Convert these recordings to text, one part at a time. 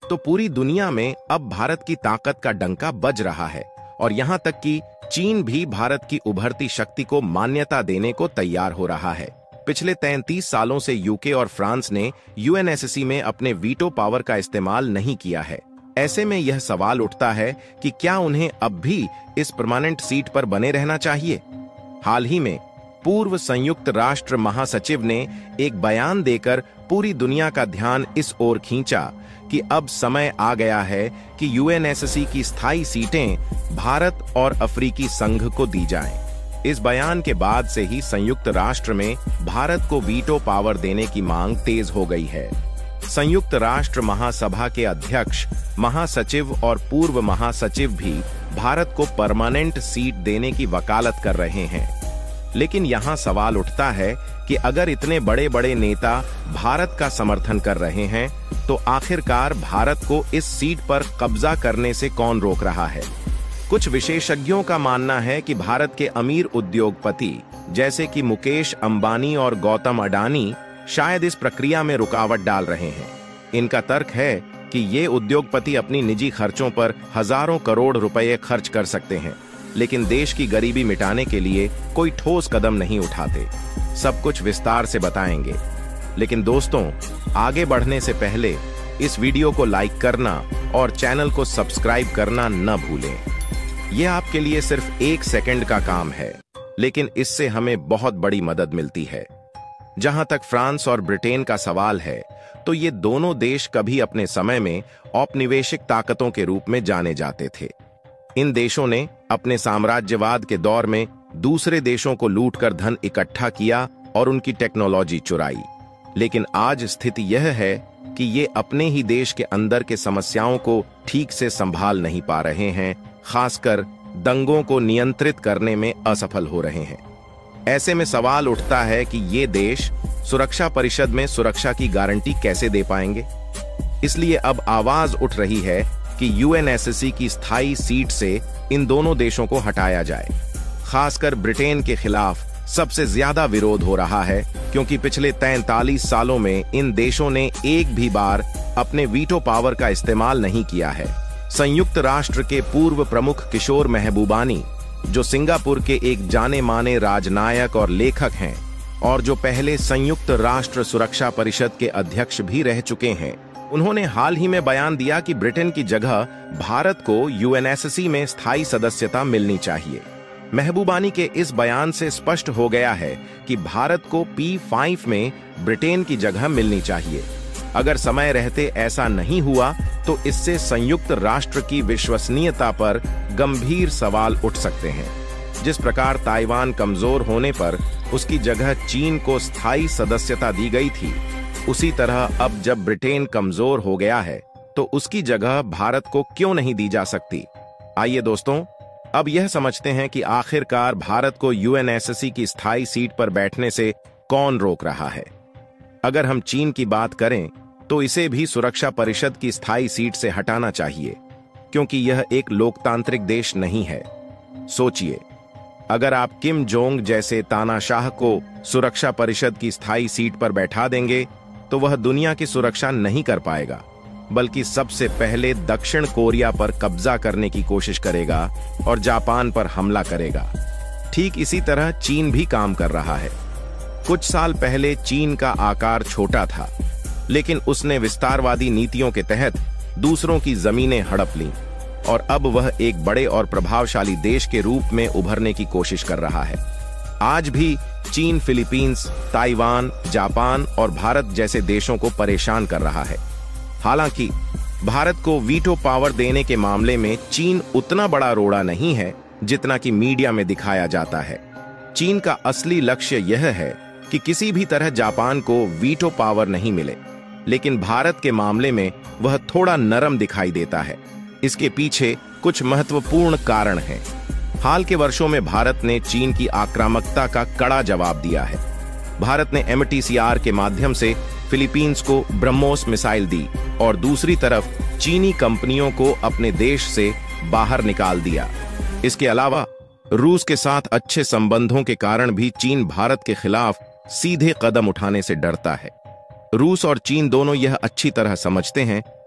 तो पूरी दुनिया में अब भारत की ताकत का डंका बज रहा है और यहाँ तक कि चीन भी भारत की उभरती शक्ति को मान्यता देने को तैयार हो रहा है। पिछले 33 सालों से यूके और फ्रांस ने यूएनएससी में अपने वीटो पावर का इस्तेमाल नहीं किया है। ऐसे में यह सवाल उठता है कि क्या उन्हें अब भी इस परमानेंट सीट पर बने रहना चाहिए। हाल ही में पूर्व संयुक्त राष्ट्र महासचिव ने एक बयान देकर पूरी दुनिया का ध्यान इस ओर खींचा कि अब समय आ गया है कि यूएनएससी की स्थायी सीटें भारत और अफ्रीकी संघ को दी जाएं। इस बयान के बाद से ही संयुक्त राष्ट्र में भारत को वीटो पावर देने की मांग तेज हो गई है। संयुक्त राष्ट्र महासभा के अध्यक्ष, महासचिव और पूर्व महासचिव भी भारत को परमानेंट सीट देने की वकालत कर रहे हैं। लेकिन यहाँ सवाल उठता है कि अगर इतने बड़े बड़े नेता भारत का समर्थन कर रहे हैं तो आखिरकार भारत को इस सीट पर कब्जा करने से कौन रोक रहा है। कुछ विशेषज्ञों का मानना है कि भारत के अमीर उद्योगपति जैसे कि मुकेश अंबानी और गौतम अडानी शायद इस प्रक्रिया में रुकावट डाल रहे हैं। इनका तर्क है कि ये उद्योगपति अपनी निजी खर्चों पर हजारों करोड़ रुपए खर्च कर सकते हैं, लेकिन देश की गरीबी मिटाने के लिए कोई ठोस कदम नहीं उठाते। सब कुछ विस्तार से बताएंगे, लेकिन दोस्तों आगे बढ़ने से पहले इस वीडियो को लाइक करना और चैनल को सब्सक्राइब करना न भूलें। यह आपके लिए सिर्फ 1 सेकंड का काम है, लेकिन इससे हमें बहुत बड़ी मदद मिलती है। जहां तक फ्रांस और ब्रिटेन का सवाल है, तो ये दोनों देश कभी अपने समय में औपनिवेशिक ताकतों के रूप में जाने जाते थे। इन देशों ने अपने साम्राज्यवाद के दौर में दूसरे देशों को लूटकर धन इकट्ठा किया और उनकी टेक्नोलॉजी चुराई। लेकिन आज स्थिति यह है कि ये अपने ही देश के अंदर के समस्याओं को ठीक से संभाल नहीं पा रहे हैं, खासकर दंगों को नियंत्रित करने में असफल हो रहे हैं। ऐसे में सवाल उठता है कि ये देश सुरक्षा परिषद में सुरक्षा की गारंटी कैसे दे पाएंगे। इसलिए अब आवाज उठ रही है कि यूएनएससी की स्थायी सीट से इन दोनों देशों को हटाया जाए। खासकर ब्रिटेन के खिलाफ सबसे ज्यादा विरोध हो रहा है, क्योंकि पिछले 43 सालों में इन देशों ने एक भी बार अपने वीटो पावर का इस्तेमाल नहीं किया है। संयुक्त राष्ट्र के पूर्व प्रमुख किशोर महबूबानी, जो सिंगापुर के एक जाने माने राजनायक और लेखक हैं और जो पहले संयुक्त राष्ट्र सुरक्षा परिषद के अध्यक्ष भी रह चुके हैं, उन्होंने हाल ही में बयान दिया कि ब्रिटेन की जगह भारत को यूएनएससी में स्थायी सदस्यता मिलनी चाहिए। महबूबानी के इस बयान से स्पष्ट हो गया है कि भारत को P5 में ब्रिटेन की जगह मिलनी चाहिए। अगर समय रहते ऐसा नहीं हुआ तो इससे संयुक्त राष्ट्र की विश्वसनीयता पर गंभीर सवाल उठ सकते हैं। जिस प्रकार ताइवान कमजोर होने पर उसकी जगह चीन को स्थायी सदस्यता दी गई थी, उसी तरह अब जब ब्रिटेन कमजोर हो गया है तो उसकी जगह भारत को क्यों नहीं दी जा सकती। आइए दोस्तों, अब यह समझते हैं कि आखिरकार भारत को यूएनएससी की स्थायी सीट पर बैठने से कौन रोक रहा है। अगर हम चीन की बात करें तो इसे भी सुरक्षा परिषद की स्थायी सीट से हटाना चाहिए, क्योंकि यह एक लोकतांत्रिक देश नहीं है। सोचिए, अगर आप किम जोंग जैसे तानाशाह को सुरक्षा परिषद की स्थायी सीट पर बैठा देंगे तो वह दुनिया की सुरक्षा नहीं कर पाएगा, बल्कि सबसे पहले दक्षिण कोरिया पर कब्जा करने की कोशिश करेगा और जापान पर हमला करेगा। ठीक इसी तरह चीन भी काम कर रहा है। कुछ साल पहले चीन का आकार छोटा था, लेकिन उसने विस्तारवादी नीतियों के तहत दूसरों की जमीनें हड़प लीं और अब वह एक बड़े और प्रभावशाली देश के रूप में उभरने की कोशिश कर रहा है। आज भी चीन फिलीपींस, ताइवान, जापान और भारत जैसे देशों को परेशान कर रहा है। हालांकि भारत को वीटो पावर देने के मामले में चीन उतना बड़ा रोड़ा नहीं है जितना कि मीडिया में दिखाया जाता है। चीन का असली लक्ष्य यह है कि किसी भी तरह जापान को वीटो पावर नहीं मिले, लेकिन भारत के मामले में वह थोड़ा नरम दिखाई देता है। इसके पीछे कुछ महत्वपूर्ण कारण हैं। हाल के वर्षों में भारत ने चीन की आक्रामकता का कड़ा जवाब दिया है। भारत ने MTCR के माध्यम से फिलीपींस को ब्रह्मोस मिसाइल दी और दूसरी तरफ चीनी कंपनियों को अपने देश से बाहर निकाल दिया। इसके अलावा रूस के साथ अच्छे संबंधों के कारण भी चीन भारत के खिलाफ सीधे कदम उठाने से डरता है। रूस और चीन दोनों यह अच्छी तरह समझते हैं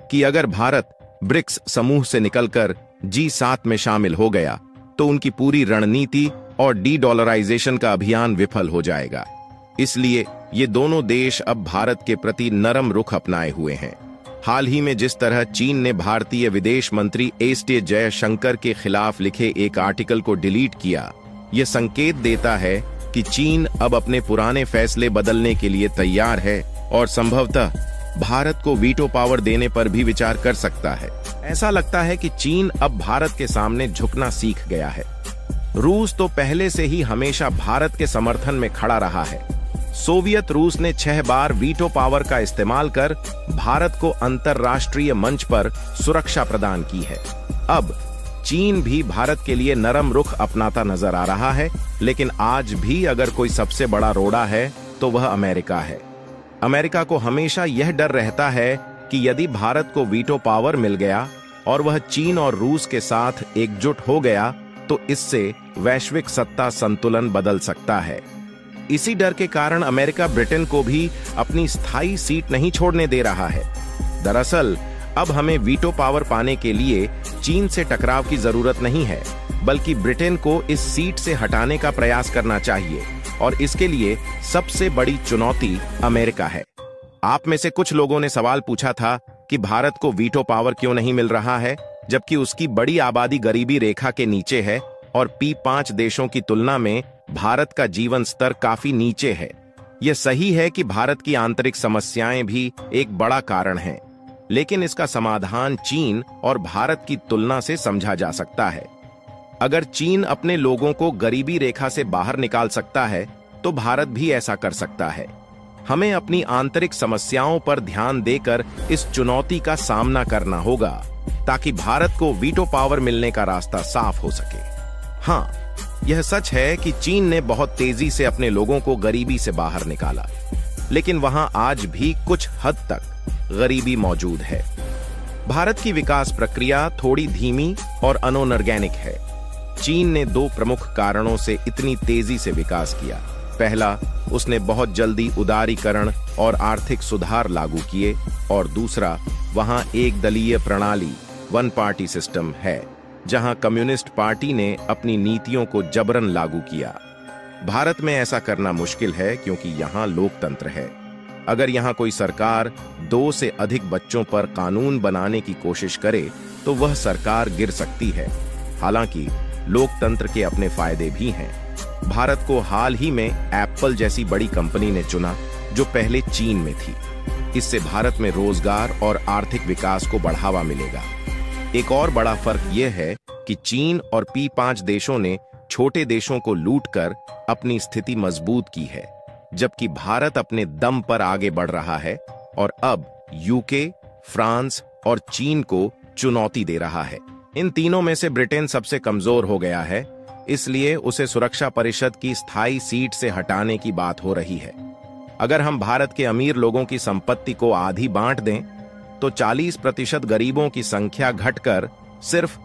कि अगर भारत ब्रिक्स समूह से निकलकर G7 में शामिल हो गया तो उनकी पूरी रणनीति और डी-डॉलराइजेशन का अभियान विफल हो जाएगा। इसलिए ये दोनों देश अब भारत के प्रति नरम रुख अपनाए हुए हैं। हाल ही में जिस तरह चीन ने भारतीय विदेश मंत्री एस जयशंकर के खिलाफ लिखे एक आर्टिकल को डिलीट किया, यह संकेत देता है कि चीन अब अपने पुराने फैसले बदलने के लिए तैयार है और संभवतः भारत को वीटो पावर देने पर भी विचार कर सकता है। ऐसा लगता है कि चीन अब भारत के सामने झुकना सीख गया है। रूस तो पहले से ही हमेशा भारत के समर्थन में खड़ा रहा है। सोवियत रूस ने 6 बार वीटो पावर का इस्तेमाल कर भारत को अंतरराष्ट्रीय मंच पर सुरक्षा प्रदान की है। अब चीन भी भारत के लिए नरम रुख अपनाता नजर आ रहा है, लेकिन आज भी अगर कोई सबसे बड़ा रोड़ा है तो वह अमेरिका है। अमेरिका को हमेशा यह डर रहता है कि यदि भारत को वीटो पावर मिल गया और वह चीन और रूस के साथ एकजुट हो गया तो इससे वैश्विक सत्ता संतुलन बदल सकता है। इसी डर के कारण अमेरिका ब्रिटेन को भी अपनी स्थायी सीट नहीं छोड़ने दे रहा है। दरअसल अब हमें वीटो पावर पाने के लिए चीन से टकराव की जरूरत नहीं है, बल्कि ब्रिटेन को इस सीट से हटाने का प्रयास करना चाहिए और इसके लिए सबसे बड़ी चुनौती अमेरिका है। आप में से कुछ लोगों ने सवाल पूछा था कि भारत को वीटो पावर क्यों नहीं मिल रहा है, जबकि उसकी बड़ी आबादी गरीबी रेखा के नीचे है और P5 देशों की तुलना में भारत का जीवन स्तर काफी नीचे है। यह सही है कि भारत की आंतरिक समस्याएं भी एक बड़ा कारण हैं, लेकिन इसका समाधान चीन और भारत की तुलना से समझा जा सकता है। अगर चीन अपने लोगों को गरीबी रेखा से बाहर निकाल सकता है तो भारत भी ऐसा कर सकता है। हमें अपनी आंतरिक समस्याओं पर ध्यान देकर इस चुनौती का सामना करना होगा ताकि भारत को वीटो पावर मिलने का रास्ता साफ हो सके। हाँ, यह सच है कि चीन ने बहुत तेजी से अपने लोगों को गरीबी से बाहर निकाला, लेकिन वहां आज भी कुछ हद तक गरीबी मौजूद है। भारत की विकास प्रक्रिया थोड़ी धीमी और अनऑर्गेनिक है। चीन ने 2 प्रमुख कारणों से इतनी तेजी से विकास किया। पहला, उसने बहुत जल्दी उदारीकरण और आर्थिक सुधार लागू किए, और दूसरा, वहां एक दलीय प्रणाली, वन पार्टी सिस्टम है, जहां कम्युनिस्ट पार्टी ने अपनी नीतियों को जबरन लागू किया। भारत में ऐसा करना मुश्किल है क्योंकि यहां लोकतंत्र है। अगर यहां कोई सरकार 2 से अधिक बच्चों पर कानून बनाने की कोशिश करे तो वह सरकार गिर सकती है। हालांकि लोकतंत्र के अपने फायदे भी हैं। भारत को हाल ही में एप्पल जैसी बड़ी कंपनी ने चुना जो पहले चीन में थी। इससे भारत में रोजगार और आर्थिक विकास को बढ़ावा मिलेगा। एक और बड़ा फर्क यह है कि चीन और P5 देशों ने छोटे देशों को लूटकर अपनी स्थिति मजबूत की है, जबकि भारत अपने दम पर आगे बढ़ रहा है और अब यूके, फ्रांस और चीन को चुनौती दे रहा है। इन तीनों में से ब्रिटेन सबसे कमजोर हो गया है, इसलिए उसे सुरक्षा परिषद की स्थायी सीट से हटाने की बात हो रही है। अगर हम भारत के अमीर लोगों की संपत्ति को आधी बांट दें तो 40% गरीबों की संख्या घटकर सिर्फ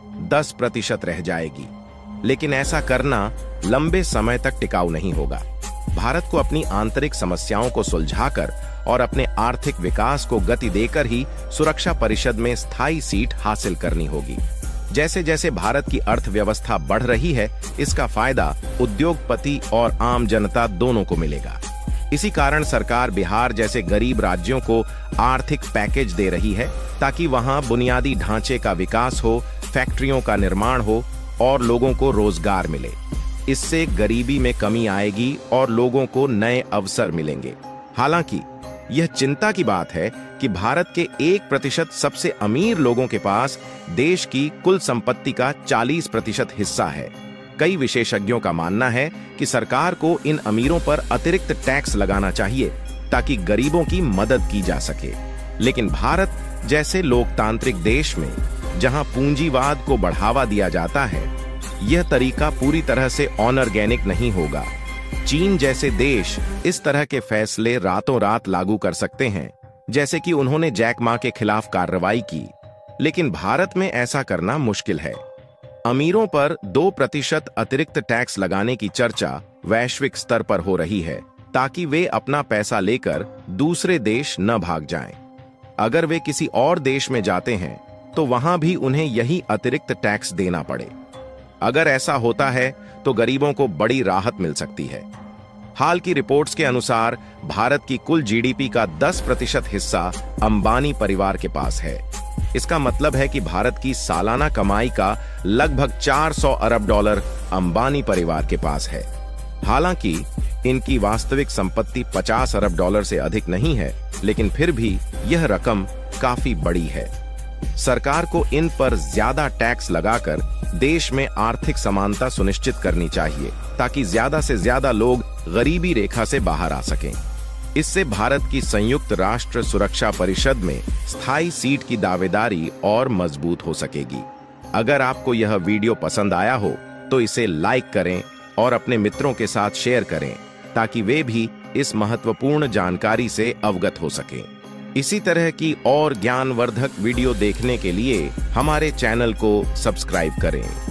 10% रह जाएगी। लेकिन ऐसा करना लंबे समय तक टिकाऊ नहीं होगा। भारत को अपनी आंतरिक समस्याओं को सुलझाकर और अपने आर्थिक विकास को गति देकर ही सुरक्षा परिषद में स्थायी सीट हासिल करनी होगी। जैसे जैसे भारत की अर्थव्यवस्था बढ़ रही है, इसका फायदा उद्योगपति और आम जनता दोनों को मिलेगा। इसी कारण सरकार बिहार जैसे गरीब राज्यों को आर्थिक पैकेज दे रही है ताकि वहां बुनियादी ढांचे का विकास हो, फैक्ट्रियों का निर्माण हो और लोगों को रोजगार मिले। इससे गरीबी में कमी आएगी और लोगों को नए अवसर मिलेंगे। हालांकि यह चिंता की बात है कि भारत के 1% सबसे अमीर लोगों के पास देश की कुल संपत्ति का 40% हिस्सा है। कई विशेषज्ञों का मानना है कि सरकार को इन अमीरों पर अतिरिक्त टैक्स लगाना चाहिए ताकि गरीबों की मदद की जा सके। लेकिन भारत जैसे लोकतांत्रिक देश में, जहां पूंजीवाद को बढ़ावा दिया जाता है, यह तरीका पूरी तरह से अनऑर्गेनिक नहीं होगा। चीन जैसे देश इस तरह के फैसले रातों रात लागू कर सकते हैं, जैसे कि उन्होंने जैक मा के खिलाफ कार्रवाई की, लेकिन भारत में ऐसा करना मुश्किल है। अमीरों पर 2% अतिरिक्त टैक्स लगाने की चर्चा वैश्विक स्तर पर हो रही है ताकि वे अपना पैसा लेकर दूसरे देश न भाग जाएं। अगर वे किसी और देश में जाते हैं तो वहां भी उन्हें यही अतिरिक्त टैक्स देना पड़े। अगर ऐसा होता है तो गरीबों को बड़ी राहत मिल सकती है। हाल की रिपोर्ट्स के अनुसार भारत की कुल जीडीपी का 10% हिस्सा अंबानी परिवार के पास है। इसका मतलब है कि भारत की सालाना कमाई का लगभग 400 अरब डॉलर अंबानी परिवार के पास है। हालांकि इनकी वास्तविक संपत्ति 50 अरब डॉलर से अधिक नहीं है, लेकिन फिर भी यह रकम काफी बड़ी है। सरकार को इन पर ज्यादा टैक्स लगाकर देश में आर्थिक समानता सुनिश्चित करनी चाहिए, ताकि ज्यादा से ज्यादा लोग गरीबी रेखा से बाहर आ सकें। इससे भारत की संयुक्त राष्ट्र सुरक्षा परिषद में स्थायी सीट की दावेदारी और मजबूत हो सकेगी। अगर आपको यह वीडियो पसंद आया हो तो इसे लाइक करें और अपने मित्रों के साथ शेयर करें, ताकि वे भी इस महत्वपूर्ण जानकारी से अवगत हो सकें। इसी तरह की और ज्ञानवर्धक वीडियो देखने के लिए हमारे चैनल को सब्सक्राइब करें।